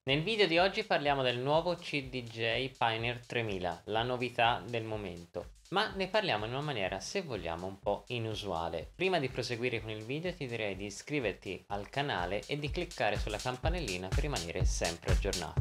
Nel video di oggi parliamo del nuovo CDJ Pioneer 3000, la novità del momento, ma ne parliamo in una maniera, se vogliamo, un po' inusuale. Prima di proseguire con il video ti direi di iscriverti al canale e di cliccare sulla campanellina per rimanere sempre aggiornato.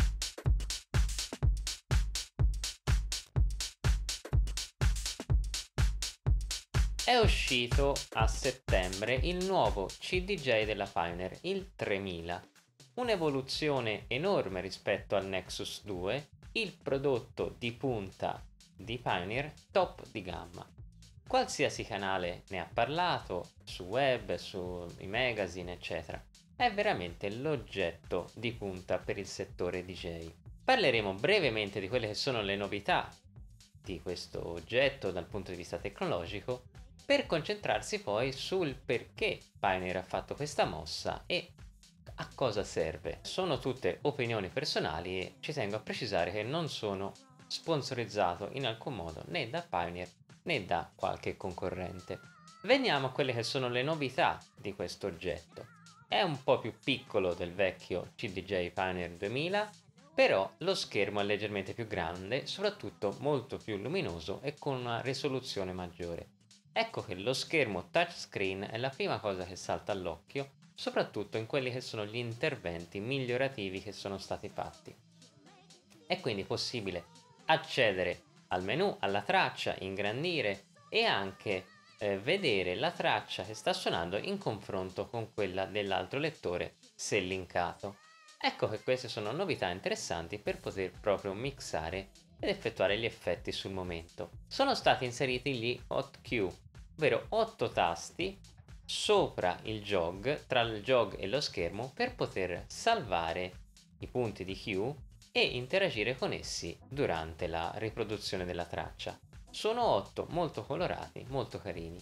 È uscito a settembre il nuovo CDJ della Pioneer, il 3000. Un'evoluzione enorme rispetto al Nexus 2, il prodotto di punta di Pioneer top di gamma. Qualsiasi canale ne ha parlato, su web, sui magazine, eccetera. È veramente l'oggetto di punta per il settore DJ. Parleremo brevemente di quelle che sono le novità di questo oggetto dal punto di vista tecnologico, per concentrarsi poi sul perché Pioneer ha fatto questa mossa e a cosa serve. Sono tutte opinioni personali e ci tengo a precisare che non sono sponsorizzato in alcun modo né da Pioneer né da qualche concorrente. Veniamo a quelle che sono le novità di questo oggetto. È un po' più piccolo del vecchio CDJ Pioneer 2000, però lo schermo è leggermente più grande, soprattutto molto più luminoso e con una risoluzione maggiore. Ecco che lo schermo touchscreen è la prima cosa che salta all'occhio, soprattutto in quelli che sono gli interventi migliorativi che sono stati fatti. È quindi possibile accedere al menu, alla traccia, ingrandire e anche vedere la traccia che sta suonando in confronto con quella dell'altro lettore se linkato. Ecco che queste sono novità interessanti per poter proprio mixare ed effettuare gli effetti sul momento. Sono stati inseriti gli hotkey, ovvero 8 tasti sopra il jog, tra il jog e lo schermo, per poter salvare i punti di cue e interagire con essi durante la riproduzione della traccia. Sono 8 molto colorati, molto carini.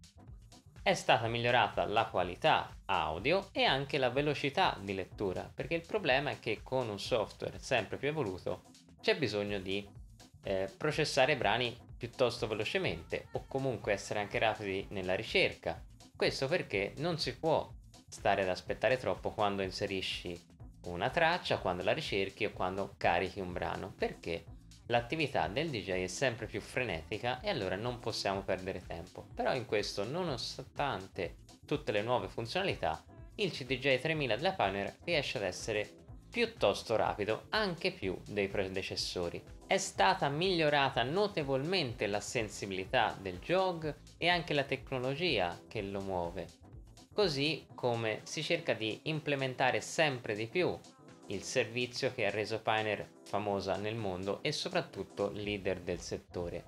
È stata migliorata la qualità audio e anche la velocità di lettura, perché il problema è che con un software sempre più evoluto c'è bisogno di processare brani piuttosto velocemente o comunque essere anche rapidi nella ricerca. Questo perché non si può stare ad aspettare troppo quando inserisci una traccia, quando la ricerchi o quando carichi un brano, perché l'attività del DJ è sempre più frenetica e allora non possiamo perdere tempo. Però in questo, nonostante tutte le nuove funzionalità, il CDJ 3000 della Pioneer riesce ad essere piuttosto rapido, anche più dei predecessori. È stata migliorata notevolmente la sensibilità del jog e anche la tecnologia che lo muove, così come si cerca di implementare sempre di più il servizio che ha reso Pioneer famosa nel mondo e soprattutto leader del settore.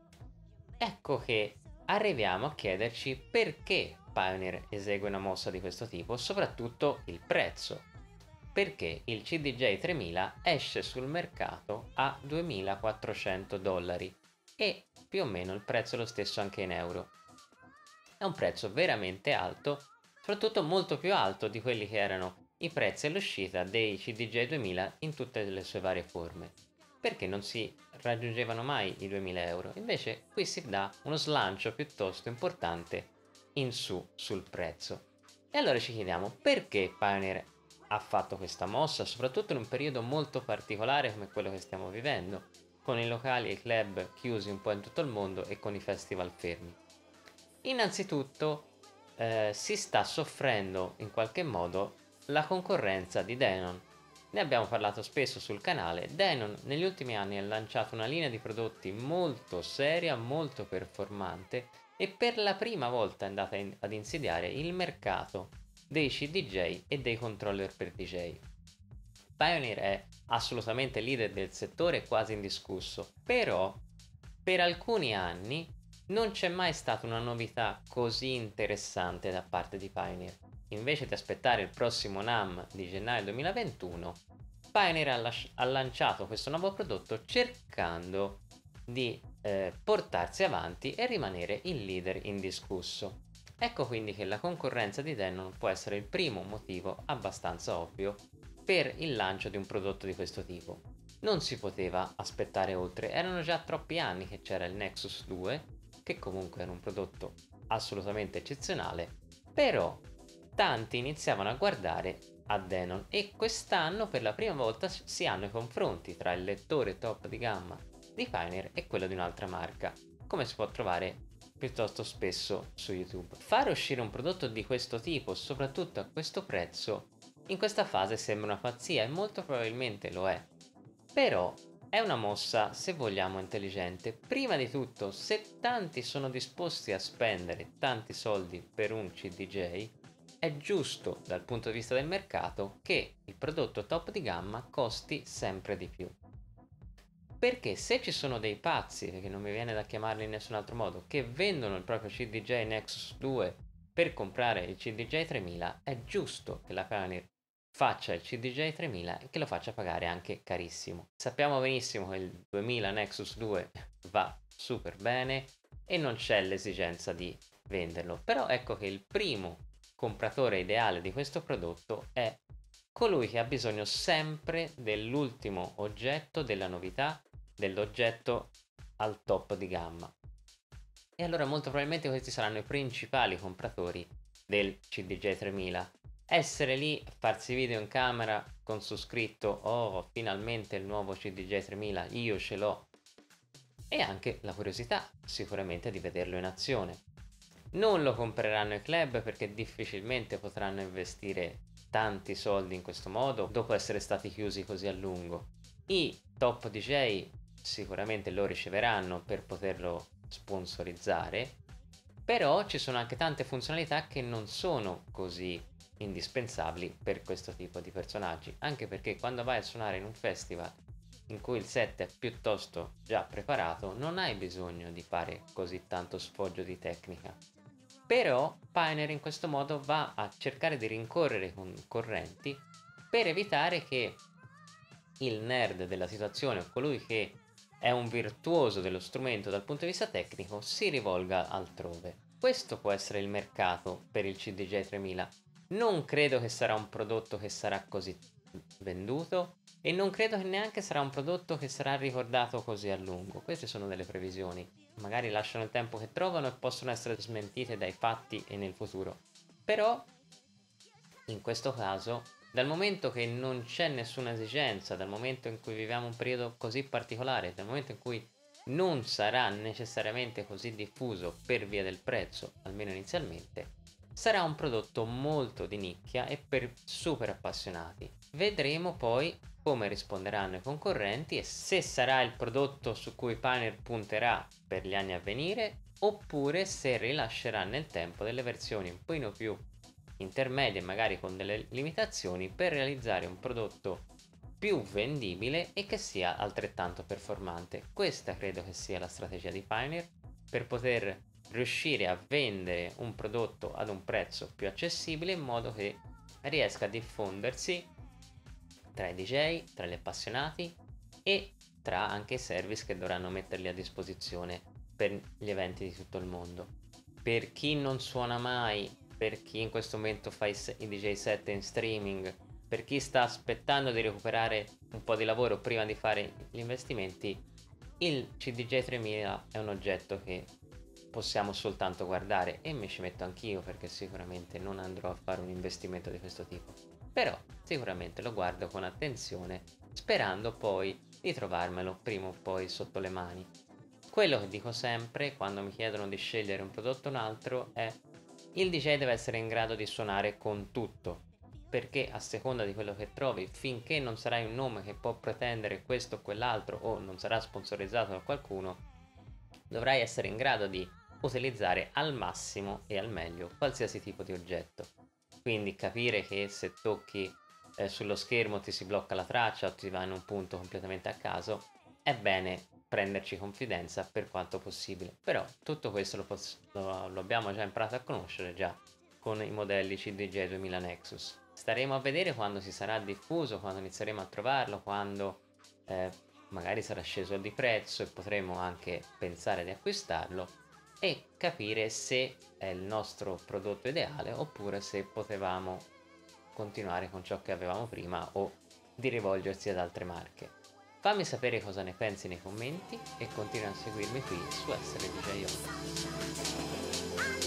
Ecco che arriviamo a chiederci perché Pioneer esegue una mossa di questo tipo, soprattutto il prezzo. Perché il CDJ 3000 esce sul mercato a $2.400 e più o meno il prezzo è lo stesso anche in euro. È un prezzo veramente alto, soprattutto molto più alto di quelli che erano i prezzi all'uscita dei CDJ 2000 in tutte le sue varie forme, perché non si raggiungevano mai i 2000 euro. Invece qui si dà uno slancio piuttosto importante in su sul prezzo. E allora ci chiediamo perché Pioneer ha fatto questa mossa, soprattutto in un periodo molto particolare come quello che stiamo vivendo, con i locali e i club chiusi un po' in tutto il mondo e con i festival fermi. Innanzitutto si sta soffrendo in qualche modo la concorrenza di Denon. Ne abbiamo parlato spesso sul canale. Denon negli ultimi anni ha lanciato una linea di prodotti molto seria, molto performante e per la prima volta è andata ad insidiare il mercato dei CDJ e dei controller per DJ. Pioneer è assolutamente leader del settore, quasi indiscusso, però per alcuni anni non c'è mai stata una novità così interessante da parte di Pioneer. Invece di aspettare il prossimo NAMM di gennaio 2021, Pioneer ha lanciato questo nuovo prodotto cercando di portarsi avanti e rimanere il leader indiscusso. Ecco quindi che la concorrenza di Denon può essere il primo motivo abbastanza ovvio per il lancio di un prodotto di questo tipo. Non si poteva aspettare oltre, erano già troppi anni che c'era il Nexus 2, che comunque era un prodotto assolutamente eccezionale, però tanti iniziavano a guardare a Denon, e quest'anno per la prima volta si hanno i confronti tra il lettore top di gamma di Pioneer e quello di un'altra marca, come si può trovare piuttosto spesso su YouTube. Fare uscire un prodotto di questo tipo, soprattutto a questo prezzo, in questa fase sembra una pazzia, e molto probabilmente lo è. Però è una mossa, se vogliamo, intelligente. Prima di tutto, se tanti sono disposti a spendere tanti soldi per un CDJ, è giusto dal punto di vista del mercato che il prodotto top di gamma costi sempre di più. Perché se ci sono dei pazzi, che non mi viene da chiamarli in nessun altro modo, che vendono il proprio CDJ Nexus 2 per comprare il CDJ 3000, è giusto che la Pioneer faccia il CDJ 3000 e che lo faccia pagare anche carissimo. Sappiamo benissimo che il 2000 Nexus 2 va super bene e non c'è l'esigenza di venderlo, però ecco che il primo compratore ideale di questo prodotto è colui che ha bisogno sempre dell'ultimo oggetto, della novità, dell'oggetto al top di gamma. E allora molto probabilmente questi saranno i principali compratori del CDJ 3000. Essere lì, farsi video in camera con su scritto "Oh, finalmente il nuovo CDJ 3000, io ce l'ho", e anche la curiosità sicuramente di vederlo in azione. Non lo compreranno i club perché difficilmente potranno investire tanti soldi in questo modo dopo essere stati chiusi così a lungo. I top DJ sicuramente lo riceveranno per poterlo sponsorizzare, però ci sono anche tante funzionalità che non sono così indispensabili per questo tipo di personaggi, anche perché quando vai a suonare in un festival in cui il set è piuttosto già preparato, non hai bisogno di fare così tanto sfoggio di tecnica. Però Pioneer in questo modo va a cercare di rincorrere i concorrenti per evitare che il nerd della situazione o colui che è un virtuoso dello strumento dal punto di vista tecnico si rivolga altrove. Questo può essere il mercato per il CDJ 3000. Non credo che sarà un prodotto che sarà così venduto, e non credo che neanche sarà un prodotto che sarà ricordato così a lungo. Queste sono delle previsioni, magari lasciano il tempo che trovano e possono essere smentite dai fatti e nel futuro. Però in questo caso, dal momento che non c'è nessuna esigenza, dal momento in cui viviamo un periodo così particolare, dal momento in cui non sarà necessariamente così diffuso per via del prezzo, almeno inizialmente, sarà un prodotto molto di nicchia e per super appassionati. Vedremo poi come risponderanno i concorrenti e se sarà il prodotto su cui Pioneer punterà per gli anni a venire, oppure se rilascerà nel tempo delle versioni un pochino più intermedie, magari con delle limitazioni, per realizzare un prodotto più vendibile e che sia altrettanto performante. Questa credo che sia la strategia di Pioneer per poter riuscire a vendere un prodotto ad un prezzo più accessibile, in modo che riesca a diffondersi tra i DJ, tra gli appassionati e tra anche i service che dovranno metterli a disposizione per gli eventi di tutto il mondo. Per chi non suona mai, per chi in questo momento fa i DJ set in streaming, per chi sta aspettando di recuperare un po' di lavoro prima di fare gli investimenti, il CDJ 3000 è un oggetto che possiamo soltanto guardare, e mi ci metto anch'io perché sicuramente non andrò a fare un investimento di questo tipo. Però sicuramente lo guardo con attenzione, sperando poi di trovarmelo prima o poi sotto le mani. Quello che dico sempre quando mi chiedono di scegliere un prodotto o un altro è: il DJ deve essere in grado di suonare con tutto, perché a seconda di quello che trovi, finché non sarai un nome che può pretendere questo o quell'altro, o non sarà sponsorizzato da qualcuno, dovrai essere in grado di utilizzare al massimo e al meglio qualsiasi tipo di oggetto. Quindi capire che se tocchi sullo schermo ti si blocca la traccia o ti va in un punto completamente a caso, è bene prenderci confidenza per quanto possibile. Però tutto questo lo abbiamo già imparato a conoscere già con i modelli CDJ 2000 Nexus. Staremo a vedere quando si sarà diffuso, quando inizieremo a trovarlo, quando magari sarà sceso di prezzo e potremo anche pensare di acquistarlo, e capire se è il nostro prodotto ideale oppure se potevamo continuare con ciò che avevamo prima o di rivolgersi ad altre marche. Fammi sapere cosa ne pensi nei commenti e continua a seguirmi qui su Essere DJ On.